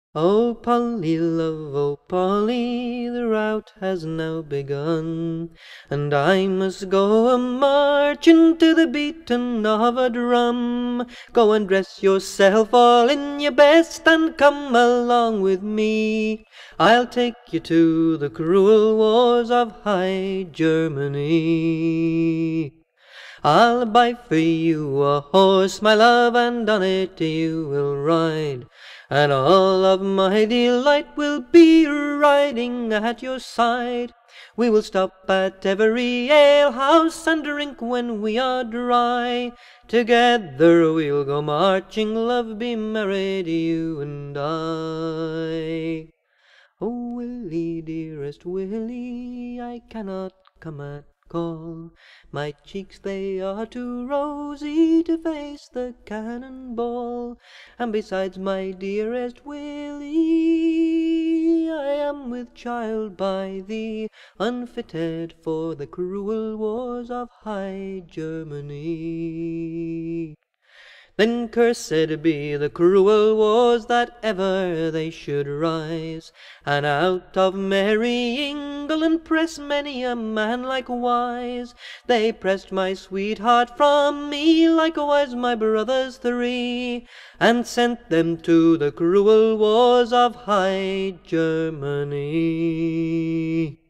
Oh, Polly, love, oh, Polly, the rout has now begun, and I must go a-marching to the beating of a drum. Go and dress yourself all in your best, and come along with me. I'll take you to the cruel wars of High Germany. I'll buy for you a horse, my love, and on it you will ride, and all of my delight will be riding at your side. We will stop at every alehouse and drink when we are dry. Together we'll go marching, love, be married, you and I. Oh, Willie, dearest Willie, I cannot come at call. My cheeks they are too rosy to face the cannonball. And besides, my dearest Willie, I am with child by thee, unfitted for the cruel wars of High Germany. Then cursed be the cruel wars that ever they should rise, and out of merry England press many a man likewise. They pressed my sweetheart from me, likewise my brothers three, and sent them to the cruel wars of High Germany.